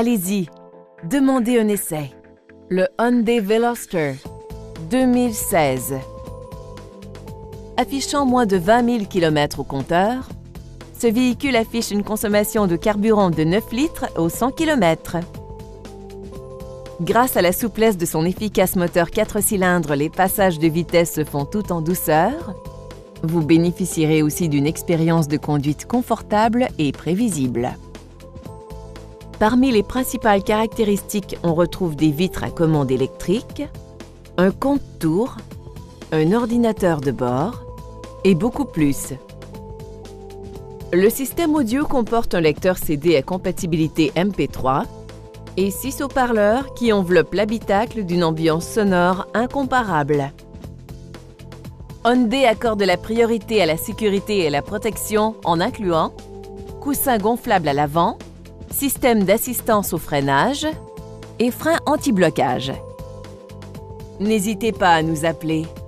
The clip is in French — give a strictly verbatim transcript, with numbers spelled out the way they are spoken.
Allez-y, demandez un essai. Le Hyundai Veloster deux mille seize. Affichant moins de vingt mille kilomètres au compteur, ce véhicule affiche une consommation de carburant de neuf litres au cent kilomètres. Grâce à la souplesse de son efficace moteur quatre cylindres, les passages de vitesse se font tout en douceur. Vous bénéficierez aussi d'une expérience de conduite confortable et prévisible. Parmi les principales caractéristiques, on retrouve des vitres à commande électrique, un compte-tours, un ordinateur de bord et beaucoup plus. Le système audio comporte un lecteur C D à compatibilité M P trois et six haut-parleurs qui enveloppent l'habitacle d'une ambiance sonore incomparable. Hyundai accorde la priorité à la sécurité et à la protection en incluant coussins gonflables à l'avant, système d'assistance au freinage et freins anti-blocage. N'hésitez pas à nous appeler.